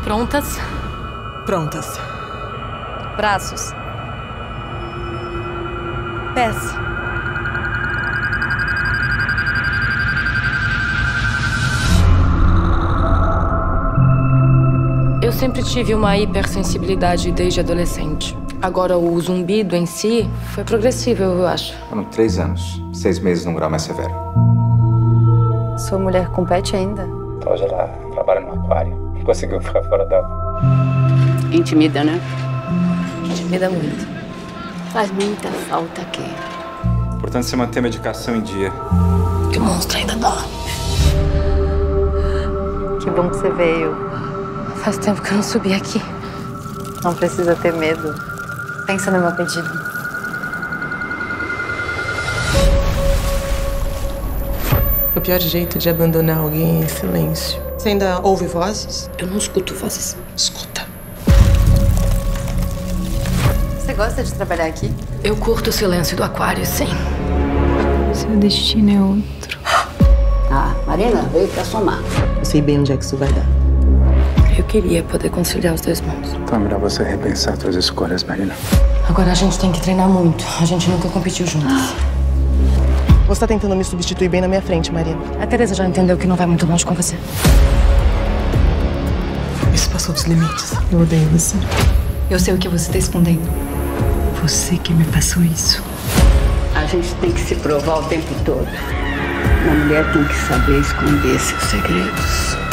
Prontas? Prontas. Braços. Pés. Eu sempre tive uma hipersensibilidade desde adolescente. Agora, o zumbido em si foi progressivo, eu acho. Foram 3 anos. 6 meses num grau mais severo. Sua mulher compete ainda? Hoje ela trabalha no aquário. Não conseguiu ficar fora d'água. Intimida, né? Intimida muito. Faz muita falta aqui. Portanto, você manter a medicação em dia. Que o monstro ainda dorme. Que bom que você veio. Faz tempo que eu não subi aqui. Não precisa ter medo. Pensa no meu pedido. O pior jeito de abandonar alguém é em silêncio. Você ainda ouve vozes? Eu não escuto vozes. Escuta. Você gosta de trabalhar aqui? Eu curto o silêncio do aquário, sim. Seu destino é outro. Ah, Marina veio pra somar. Eu sei bem onde é que isso vai dar. Eu queria poder conciliar os dois mundos. Então é melhor você repensar suas escolhas, Marina. Agora a gente tem que treinar muito. A gente nunca competiu juntas. Você tá tentando me substituir bem na minha frente, Marina. A Teresa já entendeu que não vai muito longe com você. Isso passou dos limites. Eu odeio você. Eu sei o que você está escondendo. Você que me passou isso. A gente tem que se provar o tempo todo. Uma mulher tem que saber esconder seus segredos.